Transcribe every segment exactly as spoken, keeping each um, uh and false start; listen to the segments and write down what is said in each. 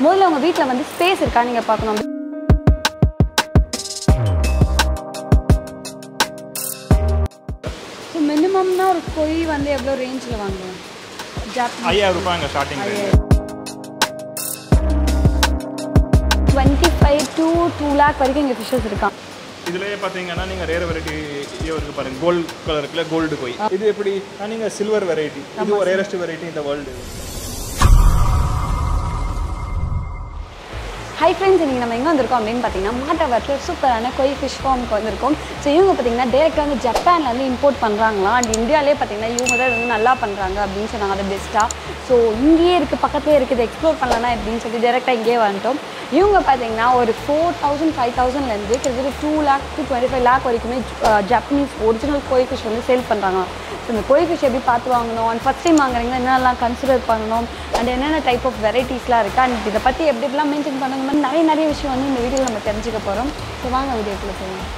முதல்ல உங்கள் வீட்டில் வந்து ஸ்பேஸ் இருக்கா நீங்கள் பார்க்கணும். ஸோ மினிமம்னா ஒரு கொய் வந்து எவ்வளோ ரேஞ்சில் வாங்குவோம்? ஐயாயிரம் ரூபாய்ங்க starting. Twenty five to two lakh வரைக்கும் இங்கே ஃபிஷஸ் இருக்கான். இதுலயே பார்த்தீங்கன்னா நீங்கள் ரேர் வெரைட்டி இருக்குது பாருங்கள். கோல்டு கலர் இருக்குல்ல, கோல்டு கொய். இது எப்படி நீங்கள் சில்வர் வெரைட்டி, இது ஒரு ரேரஸ்ட் வெரைட்டி இந்த வேர்ல்டு. ஹை ஃப்ரெண்ட்ஸ், இன்றைக்கி நம்ம எங்கே வந்திருக்கோம் அப்படின்னு பார்த்தீங்கன்னா மாதவரத்தில் சூப்பரான கொய் ஃபிஷ் ஃபார்முக்கு வந்திருக்கோம். ஸோ இவங்க பார்த்தீங்கன்னா டேரெக்டாக வந்து ஜப்பானில் வந்து இம்போர்ட் பண்ணுறாங்களா. அண்ட் இந்தியாவிலே பார்த்தீங்கன்னா இவங்க தான் வந்து நல்லா பண்ணுறாங்க அப்படின்னு சொன்னாங்க, அது பெஸ்ட்டாக. ஸோ இங்கேயே இருக்குது, பக்கத்துலேயே இருக்குது, எக்ஸ்ப்ளோர் பண்ணலாம்னா அப்படின்னு சொல்லி டேரெக்டாக இங்கேயே வந்துட்டோம். இவங்க பார்த்தீங்கன்னா ஒரு ஃபோர் தௌசண்ட் ஃபைவ் தௌசண்ட்லேருந்து கிட்டத்தட்ட two lakh to twenty five lakh வரைக்குமே ஜப்பனீஸ் ஒரிஜினல் கோய் ஃபிஷ் வந்து சேல் பண்ணுறாங்க. ஸோ இந்த கோய் ஃபிஷ் எப்படி பார்த்து வாங்கணும், அண்ட் ஃபஸ்ட் டைம் வாங்குறீங்கன்னா என்னெல்லாம் கன்சிடர் பண்ணணும், அண்ட் என்னென்ன டைப் ஆஃப் வெரைட்டிஸ்லாம் இருக்குது, அண்ட் இதை பற்றி எப்படி எப்படிலாம் மெயின்டைன் பண்ணுற மாதிரி நிறைய நிறைய விஷயம் வந்து இந்த வீடியோவில் நம்ம தெரிஞ்சுக்க போகிறோம். ஸோ வாங்க வீடியோக்குள்ள போகலாம்.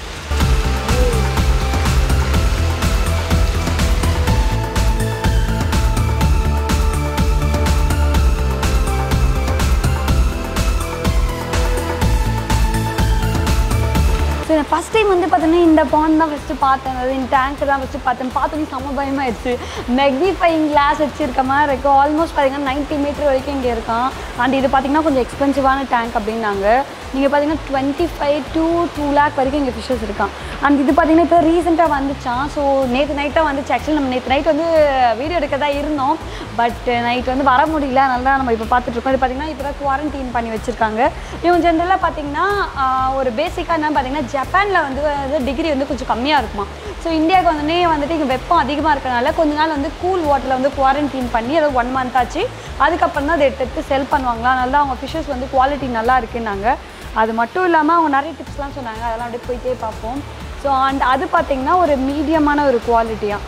ஸோ நான் ஃபஸ்ட் டைம் வந்து பார்த்தீங்கன்னா இந்த பாண்ட் தான் ஃபஸ்ட்டு பார்த்தேன், அதாவது இந்த டேங்க் தான் ஃபஸ்ட்டு பார்த்தேன். பார்த்தோன்னே செம்ம பயமாகிடுச்சு. மேக்னிஃபையிங் கிளாஸ் வச்சுருக்க மாதிரி இருக்குது. ஆல்மோஸ்ட் பார்த்தீங்கன்னா நைன்ட்டி மீட்டர் வரைக்கும் இங்கே இருக்கான். அண்ட் இது பார்த்தீங்கன்னா கொஞ்சம் எக்ஸ்பென்சிவான டேங்க் அப்படின்னாங்க. நீங்கள் பார்த்தீங்கன்னா twenty five to two lakh வரைக்கும் இங்கே ஃபிஷஸ் இருக்கான். அண்ட் இது பார்த்தீங்கன்னா இப்போ ரீசெண்டாக வந்துச்சான். ஸோ நேற்று நைட்டாக வந்துச்சு. ஆக்சுவலி நம்ம நேற்று நைட் வந்து வீடியோ எடுக்க தான் இருந்தோம், பட் நைட் வந்து வர முடியல. அதனால நம்ம இப்போ பார்த்துட்ருக்கோம். இது பார்த்தீங்கன்னா இப்போ தான் குவாரண்டைன் பண்ணி வச்சுருக்காங்க. இவங்க ஜென்ரலாக பார்த்தீங்கன்னா ஒரு பேசிக்காக என்ன பார்த்தீங்கன்னா ஜப்பானில் வந்து டிகிரி வந்து கொஞ்சம் கம்மியாக இருக்குமா. ஸோ இந்தியாவுக்கு வந்தோடனே வந்துட்டு இங்கே வெப்பம் அதிகமாக இருக்கிறனால கொஞ்ச நாள் வந்து கூல் வாட்டரில் வந்து குவாரண்டைன் பண்ணி அதை ஒன் மந்த் ஆச்சு. அதுக்கப்புறம் தான் அதை எடுத்து எடுத்து செல் பண்ணுவாங்களா. அதனால தான் அவங்க ஃபிஷஸ் வந்து குவாலிட்டி நல்லா இருக்குன்னாங்க. அது மட்டும் இல்லாமல் அவங்க நிறைய டிப்ஸ்லாம் சொன்னாங்க, அதெல்லாம் அப்படியே போயிட்டே பார்ப்போம். ஸோ அண்ட் அது பார்த்திங்கன்னா ஒரு மீடியமான ஒரு குவாலிட்டியாக.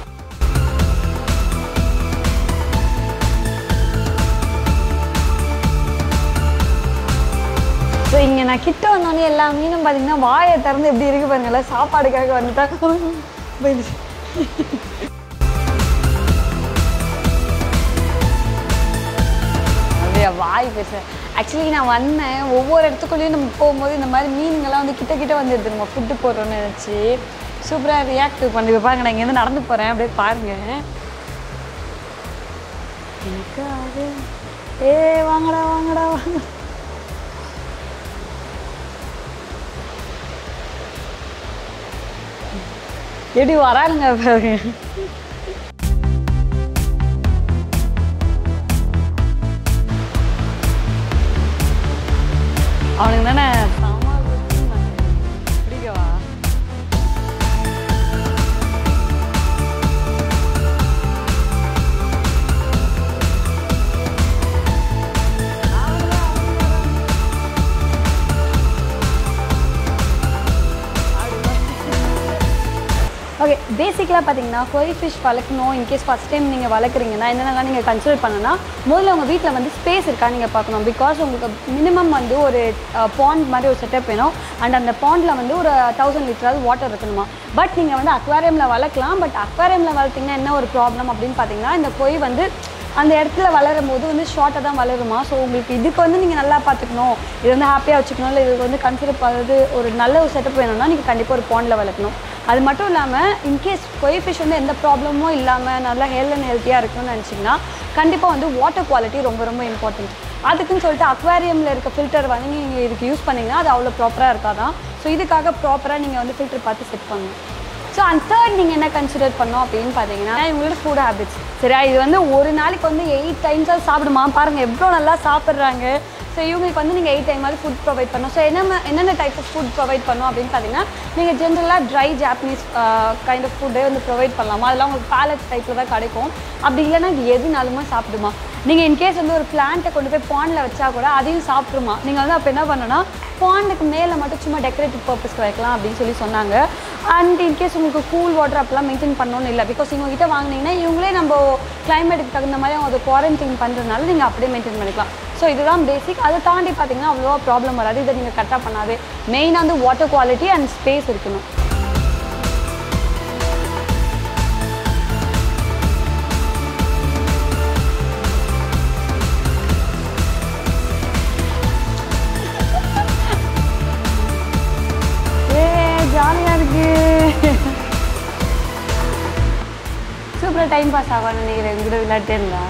ஸோ இங்கே நான் கிட்ட வந்தோடனே எல்லா மீனும் பார்த்திங்கன்னா வாயை திறந்து எப்படி இருக்கு பாருங்களேன். சாப்பாடுக்காக வந்துட்டா போயிடுச்சு. அப்படியே வாய் பேசுகிறேன். ஆக்சுவலி நான் வந்தேன், ஒவ்வொரு இடத்துக்குள்ளேயும் நம்ம போகும்போது இந்த மாதிரி மீனுங்கள்லாம் வந்து கிட்ட கிட்ட வந்துடுது. நம்ம ஃபுட்டு போடுறோன்னு நினச்சி சூப்பராக ரியாக்ட் பண்ணி பாருங்க. நான் இங்கேருந்து நடந்து போகிறேன், அப்படியே பாருங்கள். இருக்காது. ஏ வாங்கடா வாங்கடா வாங்க. எப்படி வராங்க பாருங்க. அவனுக்கு தானே பிடிக்கவா? ஓகே, பேசிக்கலாக பார்த்தீங்கன்னா கொய் ஃபிஷ் வளர்க்கணும். இன்கேஸ் ஃபஸ்ட் டைம் நீங்கள் வளர்க்குறீங்கன்னா என்னென்னலாம் நீங்கள் கன்சிடர் பண்ணணும்னா முதல்ல உங்கள் வீட்டில் வந்து ஸ்பேஸ் இருக்கா நீங்கள் பார்க்கணும். பிகாஸ் உங்களுக்கு மினிமம் வந்து ஒரு பாண்ட் மாதிரி ஒரு செட்டப் வேணும். அண்ட் அந்த பாண்டில் வந்து ஒரு தௌசண்ட் லிட்டராவது வாட்டர் இருக்கணுமா. பட் நீங்கள் வந்து அக்வாரியமில் வளர்க்கலாம். பட் அக்வாரியமில் வளர்த்திங்கன்னா என்ன ஒரு ப்ராப்ளம் அப்படின்னு பார்த்தீங்கன்னா இந்த கொய் வந்து அந்த இடத்துல வளரும் போது வந்து ஷார்ட்டாக தான் வளருமா. ஸோ உங்களுக்கு இதுக்கு வந்து நீங்கள் நல்லா பார்த்துக்கணும், இது வந்து ஹாப்பியாக வச்சுக்கணும், இல்லை இதுக்கு வந்து கன்சிடர் பண்ணுறது ஒரு நல்ல ஒரு செட்டப் வேணும்னா நீங்கள் கண்டிப்பாக ஒரு பாண்டில் வளர்க்கணும். அது மட்டும் இல்லாமல் இன்கேஸ் கொய் ஃபிஷ் வந்து எந்த ப்ராப்ளமும் இல்லாமல் நல்லா ஹெல்த் அண்ட் ஹெல்த்தியாக இருக்கணும்னு நினச்சிங்கன்னா கண்டிப்பாக வந்து வாட்டர் குவாலிட்டி ரொம்ப ரொம்ப இம்பார்ட்டன்ட். அதுக்குன்னு சொல்லிட்டு அக்வாரியமில் இருக்க ஃபில்டர் வந்து நீங்கள் இதுக்கு யூஸ் பண்ணிங்கன்னா அது அவ்வளோ ப்ராப்பராக இருக்காதான். ஸோ இதுக்காக ப்ராப்பராக நீங்கள் வந்து ஃபில்டர் பார்த்து செட் பண்ணணும். ஸோ அண்ட் தேர்ட் நீங்கள் என்ன கன்சிடர் பண்ணோம் அப்படின்னு பார்த்தீங்கன்னா இவங்களோட ஃபுட் ஹேபிட்ஸ். சரியா, இது வந்து ஒரு நாளைக்கு வந்து எயிட் டைம்ஸாக சாப்பிடுமா பாருங்கள், எவ்வளோ நல்லா சாப்பிட்றாங்க. ஸோ இவங்களுக்கு வந்து நீங்கள் எயிட் டைம் மாதிரி ஃபுட் ப்ரொவைட் பண்ணணும். ஸோ என்ன என்னென்ன டைப் ஆஃப் ஃபுட் ப்ரொவைட் பண்ணணும் அப்படின்னு பார்த்தீங்கன்னா நீங்கள் ஜென்ரலாக ட்ரை ஜாப்பனீஸ் கைண்ட் ஆஃப் ஃபுட்டே வந்து ப்ரொவைட் பண்ணலாமா. அதெல்லாம் உங்களுக்கு பேலட் டைப்பில் தான் கிடைக்கும். அப்படி இல்லைன்னா இது எதுனாலுமே சாப்பிடுமா. நீங்கள் இன்கேஸ் வந்து ஒரு பிளான்ட்டை கொண்டு போய் பாண்டில் வச்சா கூட அதையும் சாப்பிட்ருமா. நீங்கள் வந்து அப்போ என்ன பண்ணணும்னா பாண்டுக்கு மேலே மட்டும் சும்மா டெக்கரேட்டிவ் பர்பஸ்க்கு வைக்கலாம் அப்படின்னு சொல்லி சொன்னாங்க. அண்ட் இன்கேஸ் உங்களுக்கு கூல் வாட்டர் அப்பெல்லாம் மெயின்டைன் பண்ணணும்னு இல்லை. பிகாஸ் இவங்ககிட்ட வாங்கினீங்கன்னா இவங்களே நம்ம கிளைமேட்டுக்கு தகுந்த மாதிரி அவங்க அதை குவாரண்டைன் பண்ணுறதுனால நீங்கள் அப்படியே மெயின்டைன் பண்ணிக்கலாம். ஸோ இதுதான் பேசிக். அதை தாண்டி பார்த்தீங்கன்னா அவ்வளோவா ப்ராப்ளம் வராது. இதை நீங்கள் கரெக்டாக பண்ணாது. மெயினாக வந்து வாட்டர் குவாலிட்டி அண்ட் ஸ்பேஸ் இருக்கணும். நல்லா டைம் பாஸ் ஆகும்னு நினைக்கிறேன் எங்கூட விளையாட்டே இருந்தா.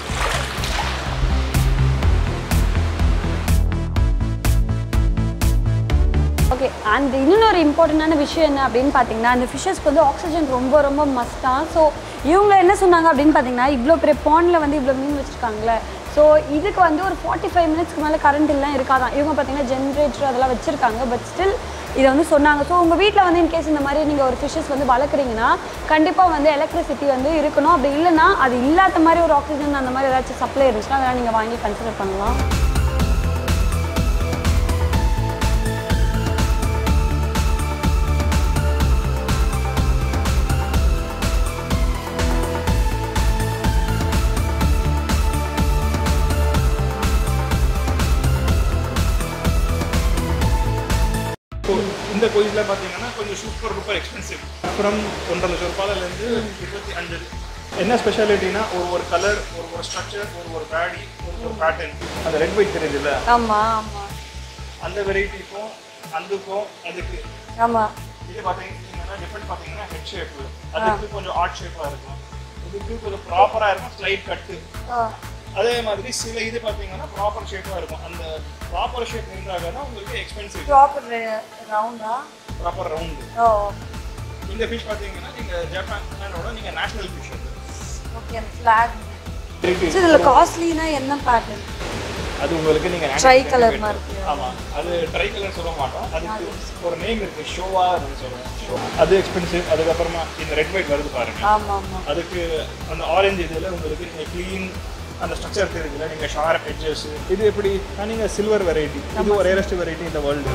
ஓகே, அண்ட் இன்னொரு இம்பார்ட்டண்டான விஷயம் என்ன அப்படின்னு பார்த்தீங்கன்னா, அந்த ஃபிஷ்ஷஸ்க்கு வந்து ஆக்சிஜன் ரொம்ப ரொம்ப மஸ்ட்டாக. ஸோ இவங்க என்ன சொன்னாங்க அப்படின்னு பார்த்தீங்கன்னா, இவ்வளோ பெரிய பாண்டில் வந்து இவ்வளோ மீன் வச்சுருக்காங்களே, ஸோ இதுக்கு வந்து ஒரு ஃபார்ட்டி ஃபைவ் மினிட்ஸ்க்கு மேலே கரண்ட் எல்லாம் இருக்காதான். இவங்க பார்த்தீங்கன்னா ஜென்ரேட்டர் அதெல்லாம் வச்சுருக்காங்க, பட் ஸ்டில் இதை வந்து சொன்னாங்க. ஸோ உங்கள் வீட்டில் வந்து இன்கேஸ் இந்த மாதிரி நீங்கள் ஒரு ஃபிஷ்ஷஸ் வந்து வளர்க்குறீங்கன்னா கண்டிப்பாக வந்து எலக்ட்ரிசிட்டி வந்து இருக்கணும். அப்படி இல்லைன்னா அது இல்லாத மாதிரி ஒரு ஆக்சிஜன் அந்த மாதிரி ஏதாச்சும் சப்ளை இருந்துச்சுன்னா அதெல்லாம் நீங்கள் வாங்கி கன்சிடர் பண்ணலாம். இந்த கோயிலில் பார்த்தீங்கன்னா கொஞ்சம் சூப்பர் சூப்பர் எக்ஸ்பென்சிவ். அப்புறம் ஒன்றரை லட்சம் ரூபாயிலேருந்து இருபத்தி அஞ்சு. என்ன ஸ்பெஷாலிட்டினா ஒரு ஒரு கலர், ஒரு ஒரு ஸ்ட்ரக்சர், ஒரு ஒரு பேடி, ஒரு ஒரு பேட்டர்ன். அந்த ரெட் ஒயிட் தெரியுதுல்ல, ஆமாம் ஆமாம், அந்த வெரைட்டிக்கும் அதுக்கும் அதுக்கு. ஆமாம், இது பார்த்தீங்கன்னா டிஃப்ரெண்ட். பார்த்தீங்கன்னா ஹெட் ஷேப்பு, அதுக்கு கொஞ்சம் ஆர்ட் ஷேப்பாக இருக்கும், இதுக்கு கொஞ்சம் ப்ராப்பராக இருக்கும், ஸ்லைட் கட்டு. அதே மாதிரி சில இது பார்த்தீங்கன்னா ப்ராப்பர் ஷேப்பாக இருக்கும். அந்த ப்ராப்பர் ஷேப் இருந்தாங்கன்னா உங்களுக்கு எக்ஸ்பென்சிவ். ப்ராப்பர் ரவுண்டா, ப்ராப்பர் ரவுண்டு. ஓ, இந்த ஃபிஷ் பார்த்தீங்கன்னா நீங்கள் ஜப்பானோட நீங்கள் நேஷனல் ஃபிஷ் அது. ஓகே, அந்த ஃப்ளாக். இதில் காஸ்ட்லினா என்ன பேட்டர்ன்? அது உங்களுக்கு நீங்கள் ட்ரை கலர் மாதிரி. ஆமாம், அது ட்ரை கலர் சொல்ல மாட்டோம், அதுக்கு ஒரு நேம் இருக்குது, ஷோவா அப்படின்னு சொல்லுவோம். அது எக்ஸ்பென்சிவ். அதுக்கப்புறமா இந்த ரெட் ஒயிட் வருது பாருங்க, ஆமாம் ஆமாம், அதுக்கு அந்த ஆரஞ்சு இதில் உங்களுக்கு நீங்கள் க்ளீன் அந்த ஸ்ட்ரக்சர் தெரியுதுல, நீங்கள் ஷார்ப் எட்ஜஸ். இது எப்படி நீங்கள் சில்வர் வெரைட்டி, இது ஒரு ரேரஸ்ட் வெரைட்டி இந்த வேர்ல்டு.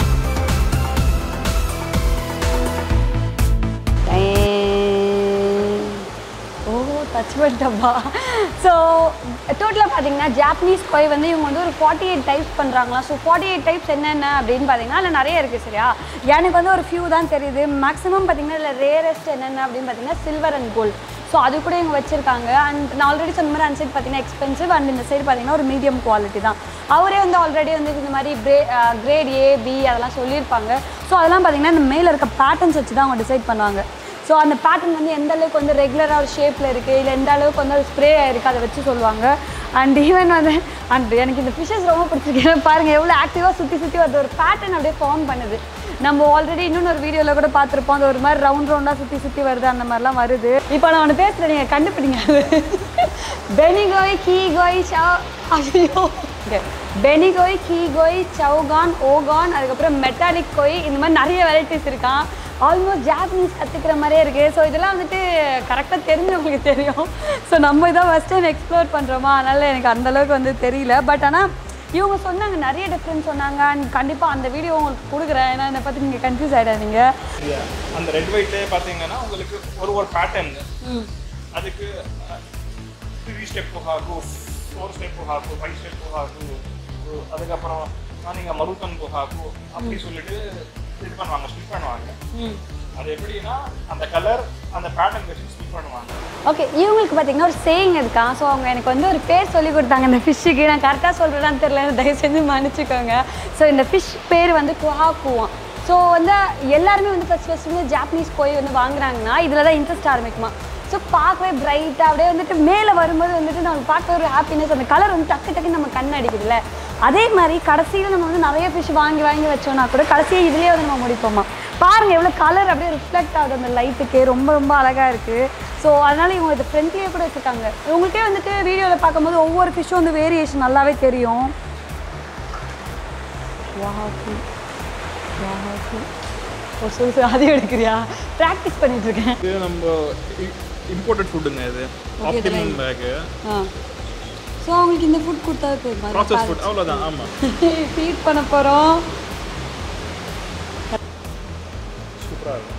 ஓ, டச் பண்ணிட்டப்பா. ஸோ டோட்டலாக பார்த்தீங்கன்னா ஜாப்பனீஸ் கோய் வந்து இவங்க வந்து ஒரு ஃபார்ட்டி எயிட் டைப்ஸ் பண்ணுறாங்களா. ஸோ ஃபார்ட்டி எயிட் டைப்ஸ் என்னென்ன அப்படின்னு பார்த்தீங்கன்னா அதில் நிறைய இருக்குது சரியா. எனக்கு வந்து ஒரு ஃபியூ தான் தெரியுது. மேக்ஸிமம் பார்த்தீங்கன்னா இதில் ரேரஸ்ட் என்னென்ன அப்படின்னு பார்த்தீங்கன்னா சில்வர் அண்ட் கோல்டு. ஸோ அது கூட இவங்க வச்சுருக்காங்க. அண்ட் நான் ஆல்ரெடி சொன்ன மாதிரி அந்த சைடு பார்த்தீங்கன்னா எக்ஸ்பென்சிவ், அண்ட் இந்த சைடு பார்த்தீங்கன்னா ஒரு மீடியம் குவாலிட்டி தான். அவரே வந்து ஆல்ரெடி வந்து இந்த மாதிரி ப்ரே கிரேட் ஏ பி அதெல்லாம் சொல்லியிருப்பாங்க. ஸோ அதெல்லாம் பார்த்தீங்கன்னா இந்த மேலே இருக்க பேட்டர்ன்ஸ் வச்சு தான் அவங்க டிசைட் பண்ணுவாங்க. ஸோ அந்த பேட்டர்ன் வந்து எந்த அளவுக்கு வந்து ரெகுலராக ஒரு ஷேப்பில் இருக்குது, இல்லை எந்த அளவுக்கு வந்து அது ஸ்ப்ரே ஆகிருக்கு அதை வச்சு சொல்லுவாங்க. அண்ட் ஈவன் வந்து அண்ட் எனக்கு இந்த ஃபிஷ்ஷஸ் ரொம்ப பிடிச்சிருக்கு. பாருங்கள் எவ்வளோ ஆக்டிவாக சுற்றி சுற்றி வருது, ஒரு பேட்டர்ன் அப்படியே ஃபார்ம் பண்ணுது. நம்ம ஆல்ரெடி இன்னொன்று ஒரு வீடியோவில் கூட பார்த்துருப்போம், அது ஒரு மாதிரி ரவுண்ட் ரவுண்டாக சுற்றி சுற்றி வருது, அந்த மாதிரிலாம் வருது. இப்போ நான் ஒன்று பேசுகிறேன், நீங்கள் கண்டுபிடிங்க. அது பெனிகோய், கீகோய், சவ் ஐயோ பெனிகோய், கீகோய், சவுகான், ஓகான், அதுக்கப்புறம் மெட்டாலிக் கோய், இந்த மாதிரி நிறைய வெரைட்டிஸ் இருக்கான். ஆல்மோஸ்ட் ஜாப்பனீஸ் கற்றுக்கிற மாதிரியே இருக்குது. ஸோ இதெல்லாம் வந்துட்டு கரெக்டாக தெரிஞ்சவங்களுக்கு தெரியும். ஸோ நம்ம இதான் ஃபஸ்ட் டைம் எக்ஸ்ப்ளோர் பண்ணுறோமா, அதனால் எனக்கு அந்தளவுக்கு வந்து தெரியல. பட் ஆனால் இவங்க சொன்னாங்க நிறைய டிஃப்ரென்ஸ் சொன்னாங்க. அண்ட் கண்டிப்பாக அந்த வீடியோ உங்களுக்கு கொடுக்குறேன், ஏன்னா என்னை பற்றி நீங்கள் கன்ஃபியூஸ் ஆகிடாதீங்க. அந்த ரெட் ஒயிட்லேயே பார்த்தீங்கன்னா உங்களுக்கு ஒரு ஒரு பேட்டர்ன், அதுக்கு த்ரீ ஸ்டெப் போகாது, ஃபோர் ஸ்டெப் போகாது, ஃபைவ் ஸ்டெப் போகாது, அதுக்கப்புறம் நீங்கள் மருத்தன் போகாது அப்படி சொல்லிட்டு இது பண்ணுவாங்க, ஸ்டிக் பண்ணுவாங்க. அது எப்படின்னா அந்த கலர் அந்த பேட்டர்ன் வச்சு ஸ்டிக் பண்ணுவாங்க. ஓகே, இவங்களுக்கு பார்த்தீங்கன்னா ஒரு சேயிங் இருக்கான். ஸோ அவங்க எனக்கு வந்து ஒரு பேர் சொல்லி கொடுத்தாங்க இந்த ஃபிஷ்ஷுக்கு. நான் கரெக்டாக சொல்கிறேன்னு தெரியல, தயவு செஞ்சு மன்னிச்சுக்கோங்க. ஸோ இந்த ஃபிஷ் பேர் வந்து குவாக்குவான். ஸோ வந்து எல்லாருமே வந்து ஃபஸ்ட் ஃபஸ்ட்டு வந்து ஜாப்பனீஸ் கோய் வந்து வாங்குறாங்கன்னா இதில் தான் இன்ட்ரெஸ்ட் ஆரம்பிக்குமா. ஸோ பார்க்கவே பிரைட்டாக அப்படியே வந்துட்டு மேலே வரும்போது வந்துட்டு நம்ம பார்க்க ஒரு ஹாப்பினஸ், அந்த கலர் வந்து டக்கு டக்குன்னு நம்ம கண் அடிக்குதுல்ல. அதே மாதிரி கடைசியில் நம்ம வந்து நிறைய ஃபிஷ் வாங்கி வாங்கி வச்சோன்னா கூட கடைசியாக இதுலேயே வந்து நம்ம முடிப்போமா. பாருங்கள் எவ்வளோ கலர் அப்படியே ரிஃப்ளெக்ட் ஆகுது அந்த லைட்டுக்கு, ரொம்ப ரொம்ப அழகாக இருக்குது. ஸோ அதனால் இவங்க இது ஃப்ரெண்ட்லியே கூட வச்சுருக்காங்க. இவங்களுக்கே வந்துட்டு வீடியோவில் பார்க்கும்போது ஒவ்வொரு ஃபிஷ்ஷும் வந்து வேரியேஷன் நல்லாவே தெரியும். ஒரு சொல்லு சொல்லு அதிகம் எடுக்கிறியா? ப்ராக்டிஸ் பண்ணிட்டு இருக்கேன். இது நம்ம இம்போர்ட்டட் ஃபுட்டுங்க, இது ஆப்டிமம் பேக். ஆ, ஸோ அவங்களுக்கு இந்த ஃபுட் கொடுத்தா போதுமா? ப்ராசஸ் ஃபுட் அவ்வளோதான். ஆமாம், ஃபீட் பண்ண போகிறோம். சூப்பராக இருக்கும்.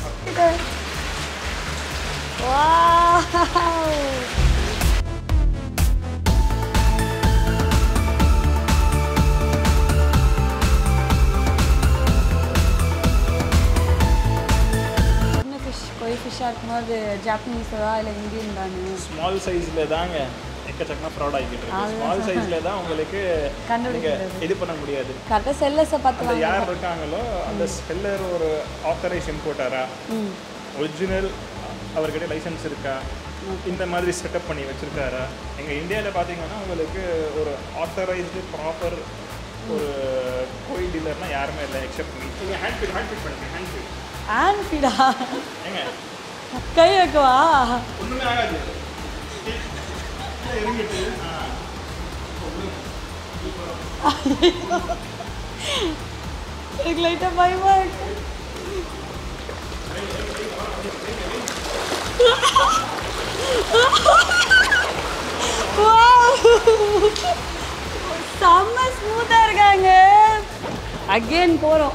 கோய் ஃபிஷ்ஷாக இருக்கும்போது ஜாப்பனீஸா இல்லை இந்தியன் தானே? ஸ்மால் சைஸில் தாங்க எக்கச்சக்கமாக ஃப்ராட் ஆகிட்டு இருக்கு. ஸ்மால் சைஸில் தான் உங்களுக்கு கண்டுபிடிக்க இது பண்ண முடியாது. கரெக்டாக செல்லர்ஸை பார்த்து யார் இருக்காங்களோ அந்த செல்லர் ஒரு ஆத்தரைஸ் இம்போர்ட்டரா, ஒரிஜினல் அவர்கிட்ட லைசன்ஸ் இருக்கா, இந்த மாதிரி செட்டப் பண்ணி வச்சுருக்காரா. எங்கள் இந்தியாவில் பார்த்தீங்கன்னா உங்களுக்கு ஒரு ஆத்தரைஸ்டு ப்ராப்பர் ஒரு கோயில் டீலர்னால் யாருமே இல்லை எக்ஸப்ட் மீ. நீங்கள் ஹேண்ட் ஃபீட் ஹேண்ட் ஃபீட் பண்ணுங்க. ஹேண்ட் ஃபீட் ஹேண்ட் ஃபீடா ஏங்க கை வைக்கவா? ஒன்றுமே ஆகாது. இறங்கிட்டு எனக்கு லைட்டாக பயமா இருக்கு. செம்ம ஸ்மூத்தா இருக்காங்க. அகைன் போறோம்.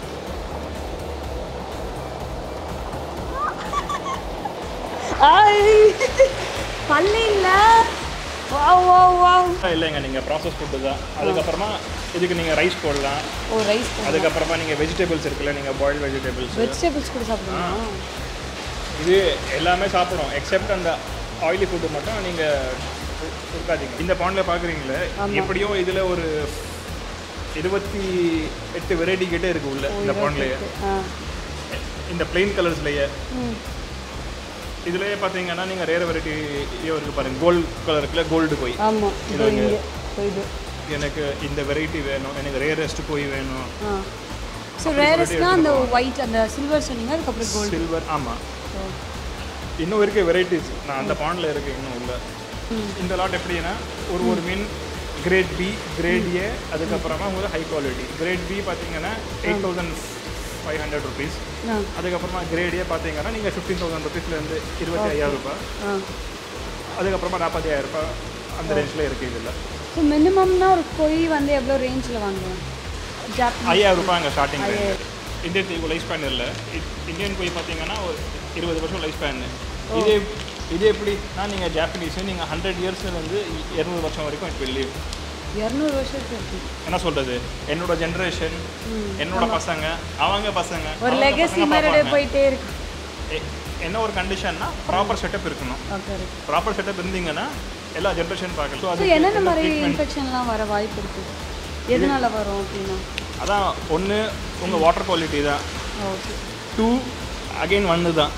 பள்ளி இல்லை இல்லைங்க, நீங்கள் ப்ராசஸ் ஃபுட்டு தான். அதுக்கப்புறமா இதுக்கு நீங்கள் ரைஸ் போடலாம். ஓ ரைஸ். அதுக்கப்புறமா நீங்கள் வெஜிடேபிள்ஸ் இருக்குல்ல, நீங்கள் பாயில்ட் வெஜிடேபிள்ஸ் வெஜிடேபிள்ஸ் கூட சாப்பிடுவீங்களா? இது எல்லாமே சாப்பிடும் எக்ஸப்ட் அந்த ஆயிலி ஃபுட்டு மட்டும் நீங்கள் கொடுக்காதீங்க. இந்த பாண்டில் பார்க்குறீங்களே, எப்படியும் இதில் ஒரு இருபத்தி எட்டு வெரைட்டி கிட்டே இருக்குது உள்ள இந்த பாண்ட்லேயே. இந்த பிளெயின் கலர்ஸ்லேயே இதுலேயே பார்த்தீங்கன்னா நீங்கள் ரேர் வெரைட்டியோ இருக்குது பாருங்கள். கோல்டு கலருக்குள்ள கோல்டு கோய். ஆமாம், இது எனக்கு இந்த வெரைட்டி வேணும், எனக்கு ரேரஸ்ட் கோய் வேணும். ஸோ ரேரஸ்ட்னா அந்த ஒயிட் அந்த சில்வர் சொன்னீங்க, அதுக்கப்புறம் கோல்டு சில்வர். ஆமாம், இன்னும் இருக்க வெரைட்டிஸ் நான் அந்த பாண்டில் இருக்குது இன்னும் உள்ள. இந்த லாட் எப்படின்னா ஒரு ஒரு மீன் கிரேட் பி, கிரேட் ஏ, அதுக்கப்புறமா உங்களுக்கு ஹை குவாலிட்டி. கிரேட் பி பார்த்தீங்கன்னா eight thousand five hundred rupees. அதுக்கப்புறமா கிரேடியே பார்த்தீங்கன்னா நீங்கள் ஃபிஃப்டீன் தௌசண்ட் ருபீஸ்லேருந்து இருபத்தி ஐயாயிரம் ரூபாய், அதுக்கப்புறமா நாற்பத்தி ஐயாயிரம் ரூபாய் அந்த ரேஞ்சில் இருக்குது இதில். ஸோ மினிமம்னா ஒரு கொய் வந்து எவ்வளோ ரேஞ்சில் வாங்குவோம்? ஐயாயிரம் ரூபாய் அங்கே starting range. Indian koi life span இல்லை. இந்தியன் கொய் பார்த்தீங்கன்னா ஒரு இருபது வருஷம் லைஃப் ஸ்பேன். இதே இது எப்படின்னா நீங்கள் ஜாப்பனீஸு நீங்கள் ஹண்ட்ரட் இயர்ஸ்லேருந்து இரநூறு வருஷம் வரைக்கும் இட் வில் லீவ். இரநூறு வருஷத்துக்கு என்ன சொல்கிறது, என்னோட ஜென்ரேஷன், என்னோட பசங்க, அவங்க பசங்க, ஒரு லெகசி மாதிரி போயிட்டே இருக்கு. என்ன ஒரு கண்டிஷன்னா ப்ராப்பர் செட்டப் இருக்கணும். ப்ராப்பர் செட்டப் இருந்தீங்கன்னா எல்லா ஜென்ரேஷன் பார்க்கலாம். ஸோ அது என்னென்ன மாதிரி இன்ஃபெக்ஷன்லாம் வர வாய்ப்பு இருக்குது? எதனால வரும் அப்படின்னா அதான் ஒன்று உங்கள் வாட்டர் குவாலிட்டி தான். ஓகே. டூ அகெயின் ஒன்று தான்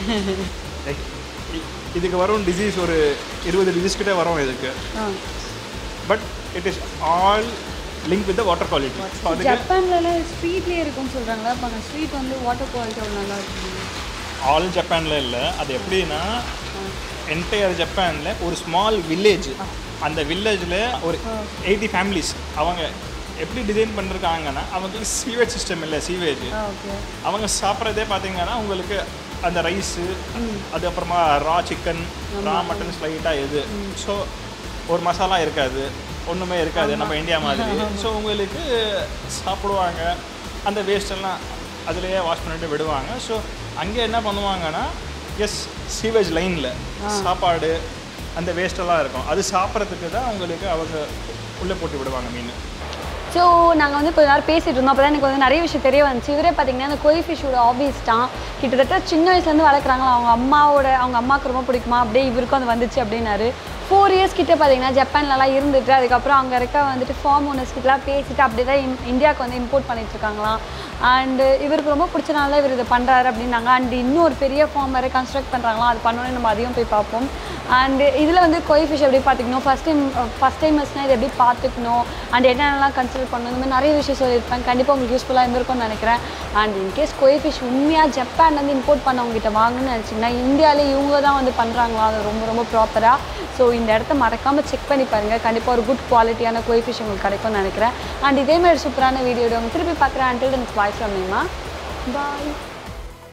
இதுக்கு வரும் டிசீஸ். ஒரு இருபது டிசீஸ் கிட்டே வரும் இதுக்கு. But it is all link with the water quality. ஜப்பான்லலாம் ஸ்ட்ரீட்லேயே இருக்குன்னு சொல்கிறாங்களா? அப்போ அந்த ஸ்ட்ரீட் வந்து வாட்டர் குவாலிட்டி அவ்வளோ நல்லா இருக்குது. ஆல் ஜப்பானில் இல்லை, அது எப்படின்னா என்டையர் ஜப்பானில் ஒரு ஸ்மால் வில்லேஜ். அந்த வில்லேஜில் ஒரு எயிட்டி ஃபேமிலிஸ். அவங்க எப்படி டிசைன் பண்ணிருக்காங்கன்னா அவங்களுக்கு சீவேஜ் சிஸ்டம் இல்லை. சீவேஜ் அவங்க சாப்பிட்றதே பார்த்தீங்கன்னா உங்களுக்கு அந்த ரைஸு, அதுக்கப்புறமா ரா சிக்கன், ரா மட்டன் ஸ்லைட்டாக இது. ஸோ ஒரு மசாலா இருக்காது, ஒன்றுமே இருக்காது நம்ம இந்தியா மாதிரி. ஸோ உங்களுக்கு சாப்பிடுவாங்க, அந்த வேஸ்டெல்லாம் அதிலேயே வாஷ் பண்ணிட்டு விடுவாங்க. ஸோ அங்கே என்ன பண்ணுவாங்கன்னா எஸ் சீவேஜ் லைனில் சாப்பாடு அந்த வேஸ்டெல்லாம் இருக்கும். அது சாப்பிட்றதுக்கு தான் அவங்களுக்கு அவங்க உள்ளே போட்டு விடுவாங்க மீன். ஸோ நாங்கள் வந்து கொஞ்ச நேரம் பேசிகிட்டு இருந்தோம். அப்போ தான் எனக்கு வந்து நிறைய விஷயம் தெரிய வந்துச்சு. இவரே பார்த்தீங்கன்னா அந்த கொய் ஃபிஷ்ஷோட ஹாபீஸ் தான். கிட்டத்தட்ட சின்ன வயசுலேருந்து வளர்க்குறாங்களா. அவங்க அம்மாவோட அவங்க அம்மாவுக்கு ரொம்ப பிடிக்குமா, அப்படியே இவருக்கும் அது வந்துச்சு அப்படின்னாரு. ஃபோர் இயர்ஸ் கிட்டே பார்த்தீங்கன்னா ஜப்பான்லலாம் இருந்துட்டு அதுக்கப்புறம் அங்கே இருக்க வந்துட்டு ஃபார்ம் ஓனர்ஸ் கிட்டலாம் பேசிட்டு அப்படி தான் இன் இந்தியாவுக்கு வந்து இம்போர்ட் பண்ணிட்டுருக்காங்களாம். அண்டு இவருக்கு ரொம்ப பிடிச்சனால இவர் இதை பண்ணுறாரு அப்படின்னாங்க. அண்ட் இன்னும் ஒரு பெரிய ஃபார்ம் வேறு கன்ஸ்ட்ரக்ட் பண்ணுறாங்களாம். அது பண்ணோன்னு நம்ம அதையும் போய் பார்ப்போம். அண்டு இதில் வந்து கொய் ஃபிஷ் எப்படி பார்த்துக்கணும், ஃபஸ்ட் டைம் ஃபஸ்ட் டைமர்ஸ்னால் இது எப்படி பார்த்துக்கணும், அண்ட் என்னென்னலாம் கன்சிடர் பண்ணணும், இந்த மாதிரி நிறைய விஷயம் சொல்லியிருப்பேன். கண்டிப்பாக உங்களுக்கு யூஸ்ஃபுல்லாக இருந்திருக்கும்னு நினைக்கிறேன். அண்ட் இன்கேஸ் கொய் ஃபிஷ் உண்மையாக ஜப்பான்லேருந்து இம்போர்ட் பண்ணவங்ககிட்ட வாங்கணும்னு நினச்சிங்கன்னா இந்தியாவிலே இவங்க தான் வந்து பண்ணுறாங்களா, அது ரொம்ப ரொம்ப ப்ராப்பராக. ஸோ இந்த இடத்த மறக்காமல் செக் பண்ணி பாருங்கள். கண்டிப்பாக ஒரு குட் குவாலிட்டியான கொய் ஃபிஷ் உங்களுக்கு கிடைக்கும்னு நினைக்கிறேன். அண்ட் இதேமாதிரி சூப்பரான வீடியோட உங்களுக்கு திருப்பி பார்க்குறேன். அண்டில் தென் பாய் ஃப்ரம் மீமா. பாய்.